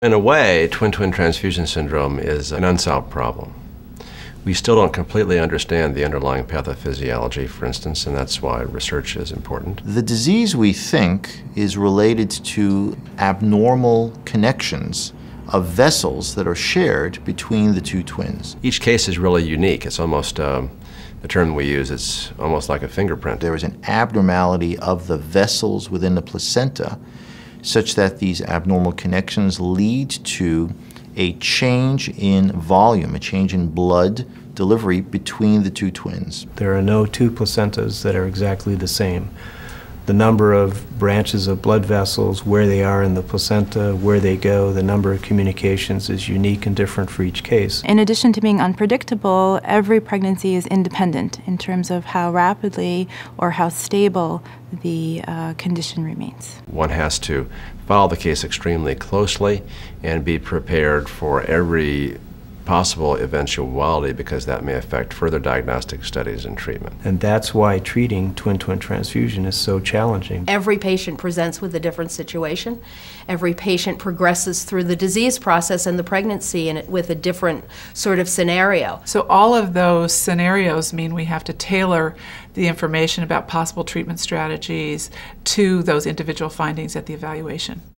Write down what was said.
In a way, twin-twin transfusion syndrome is an unsolved problem. We still don't completely understand the underlying pathophysiology, for instance, and that's why research is important. The disease, we think, is related to abnormal connections of vessels that are shared between the two twins. Each case is really unique. It's almost, the term we use, it's almost like a fingerprint. There is an abnormality of the vessels within the placenta such that these abnormal connections lead to a change in volume, a change in blood delivery between the two twins. There are no two placentas that are exactly the same. The number of branches of blood vessels, where they are in the placenta, where they go, the number of communications is unique and different for each case. In addition to being unpredictable, every pregnancy is independent in terms of how rapidly or how stable the condition remains. One has to follow the case extremely closely and be prepared for every possible eventuality, because that may affect further diagnostic studies and treatment. And that's why treating twin-twin transfusion is so challenging. Every patient presents with a different situation. Every patient progresses through the disease process and the pregnancy with a different sort of scenario. So all of those scenarios mean we have to tailor the information about possible treatment strategies to those individual findings at the evaluation.